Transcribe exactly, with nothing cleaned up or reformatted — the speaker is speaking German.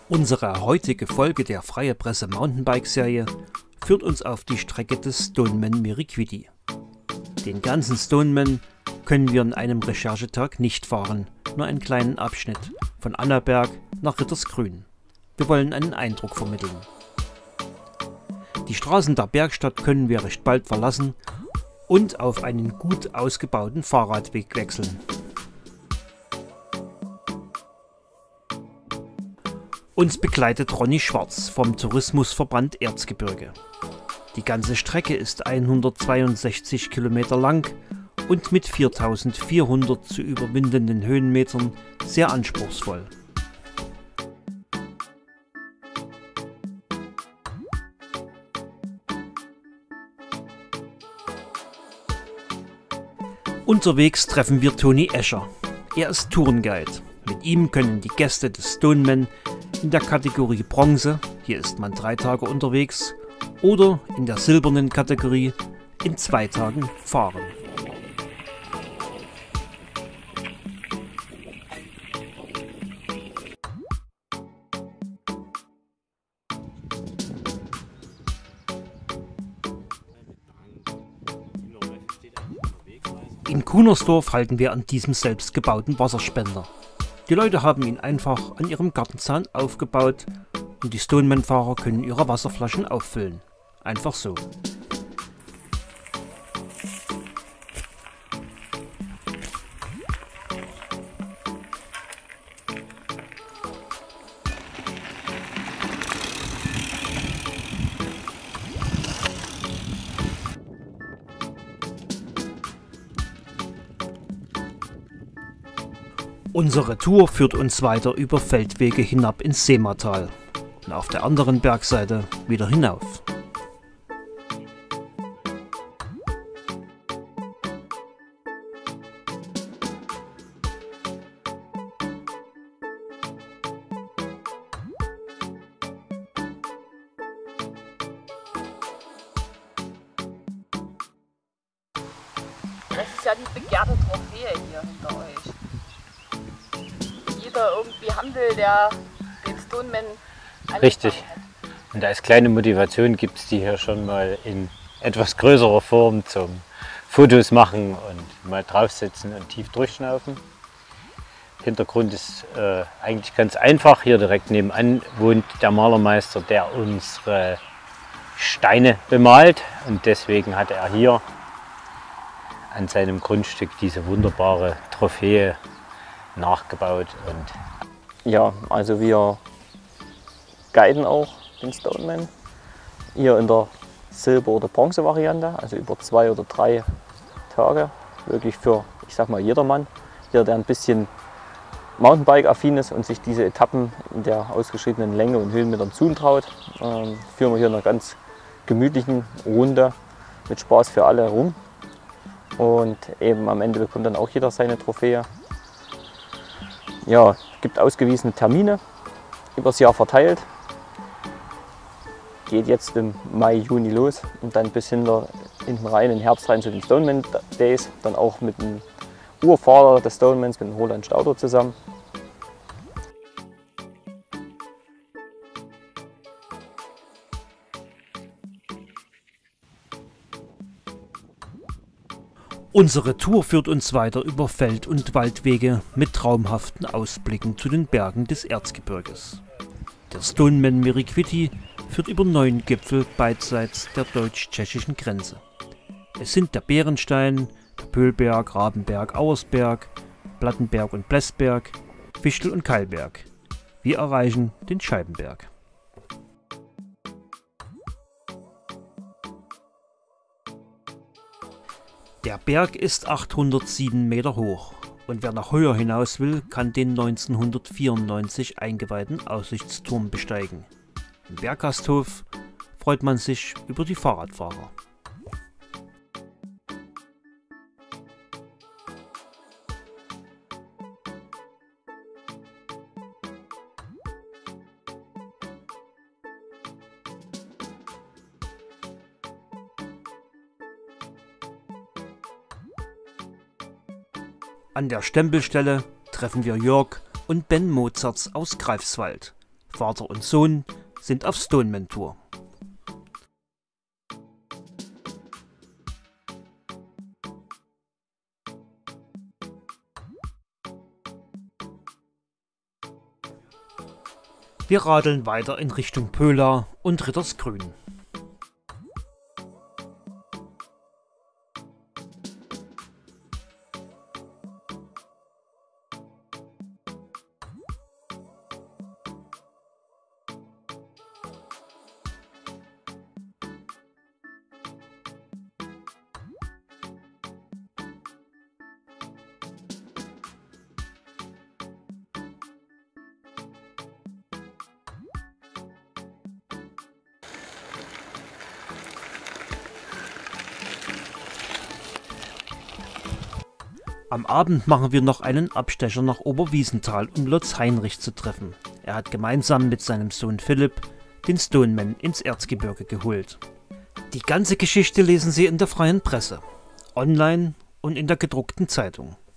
Unsere heutige Folge der Freie Presse Mountainbike-Serie führt uns auf die Strecke des Stoneman Miriquiti. Den ganzen Stoneman können wir an einem Recherchetag nicht fahren, nur einen kleinen Abschnitt von Annaberg nach Rittersgrün. Wir wollen einen Eindruck vermitteln. Die Straßen der Bergstadt können wir recht bald verlassen und auf einen gut ausgebauten Fahrradweg wechseln. Uns begleitet Ronny Schwarz vom Tourismusverband Erzgebirge. Die ganze Strecke ist hundertzweiundsechzig Kilometer lang und mit viertausendvierhundert zu überwindenden Höhenmetern sehr anspruchsvoll. Unterwegs treffen wir Toni Escher. Er ist Tourenguide. Mit ihm können die Gäste des Stoneman in der Kategorie Bronze, hier ist man drei Tage unterwegs, oder in der silbernen Kategorie in zwei Tagen fahren. In Kunersdorf halten wir an diesem selbstgebauten Wasserspender. Die Leute haben ihn einfach an ihrem Gartenzaun aufgebaut und die Stoneman-Fahrer können ihre Wasserflaschen auffüllen. Einfach so. Unsere Tour führt uns weiter über Feldwege hinab ins Seematal und auf der anderen Bergseite wieder hinauf. Das ist ja die begehrte Trophäe hier hinter euch. Jeder irgendwie Handel, der den Stoneman Richtig. Hat. Und als kleine Motivation gibt es die hier schon mal in etwas größerer Form zum Fotos machen und mal draufsetzen und tief durchschnaufen. Hintergrund ist äh, eigentlich ganz einfach. Hier direkt nebenan wohnt der Malermeister, der unsere Steine bemalt. Und deswegen hat er hier an seinem Grundstück diese wunderbare Trophäe nachgebaut. Und ja, also wir guiden auch den Stoneman hier in der Silber- oder Bronze-Variante, also über zwei oder drei Tage, wirklich für, ich sag mal, jedermann, hier, der ein bisschen Mountainbike-affin ist und sich diese Etappen in der ausgeschriebenen Länge und Höhenmetern zutraut, ähm, führen wir hier in einer ganz gemütlichen Runde mit Spaß für alle rum. Und eben am Ende bekommt dann auch jeder seine Trophäe. Ja, es gibt ausgewiesene Termine, übers Jahr verteilt. Geht jetzt im Mai, Juni los und dann bis hinter, hinten rein, in den Herbst rein zu den Stoneman Days. Dann auch mit dem Urvater des Stonemans, mit dem Roland Stauder zusammen. Unsere Tour führt uns weiter über Feld- und Waldwege mit traumhaften Ausblicken zu den Bergen des Erzgebirges. Der Stoneman Miriquiti führt über neun Gipfel beidseits der deutsch-tschechischen Grenze. Es sind der Bärenstein, der Pöhlberg, Rabenberg, Auersberg, Plattenberg und Blässberg, Fichtel und Keilberg. Wir erreichen den Scheibenberg. Der Berg ist achthundertsieben Meter hoch und wer noch höher hinaus will, kann den neunzehnhundertvierundneunzig eingeweihten Aussichtsturm besteigen. Im Berggasthof freut man sich über die Fahrradfahrer. An der Stempelstelle treffen wir Jörg und Ben Mozarts aus Greifswald. Vater und Sohn sind auf Stoneman-Tour. Wir radeln weiter in Richtung Pöla und Rittersgrün. Am Abend machen wir noch einen Abstecher nach Oberwiesenthal, um Lotz Heinrich zu treffen. Er hat gemeinsam mit seinem Sohn Philipp den Stoneman ins Erzgebirge geholt. Die ganze Geschichte lesen Sie in der Freien Presse, online und in der gedruckten Zeitung.